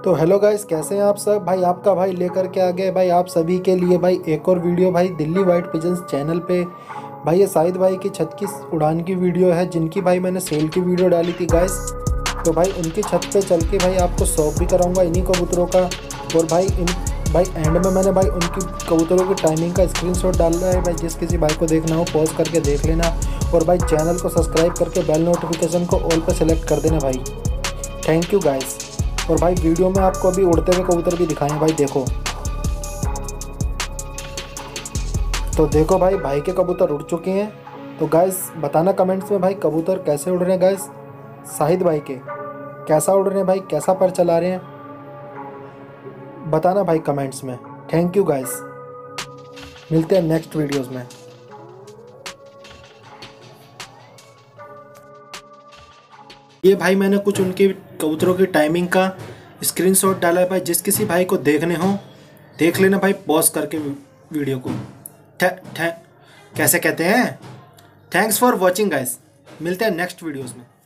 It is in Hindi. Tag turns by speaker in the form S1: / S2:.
S1: तो हेलो गाइस, कैसे हैं आप सब। भाई आपका भाई लेकर के आ गए भाई आप सभी के लिए भाई एक और वीडियो भाई दिल्ली वाइट पिजन्स चैनल पे। भाई ये शाहिद भाई की छत की उड़ान की वीडियो है, जिनकी भाई मैंने सेल की वीडियो डाली थी गाइस। तो भाई उनकी छत पे चल के भाई आपको शौक भी कराऊंगा इन्हीं कबूतरों का। और भाई एंड में मैंने भाई उनकी कबूतरों की टाइमिंग का स्क्रीनशॉट डाल रहा है भाई, जिस किसी भाई को देखना हो पॉज करके देख लेना। और भाई चैनल को सब्सक्राइब करके बेल नोटिफिकेशन को ऑल पे सेलेक्ट कर देना भाई। Thank you guys. और भाई वीडियो में आपको अभी उड़ते हुए कबूतर भी दिखाएं भाई, देखो। तो देखो भाई के कबूतर उड़ चुके हैं। तो गाइस बताना कमेंट्स में भाई कबूतर कैसे उड़ रहे हैं गाइस, शाहिद भाई के कैसा उड़ रहे हैं भाई, कैसा पर चला रहे हैं, बताना भाई कमेंट्स में। थैंक यू गाइस, मिलते हैं नेक्स्ट वीडियोस में। ये भाई मैंने कुछ उनके कबूतरों की टाइमिंग का स्क्रीनशॉट डाला है भाई, जिस किसी भाई को देखने हो देख लेना भाई पॉज करके वीडियो को। कैसे कहते हैं, थैंक्स फॉर वॉचिंग गाइस, मिलते हैं नेक्स्ट वीडियोस में।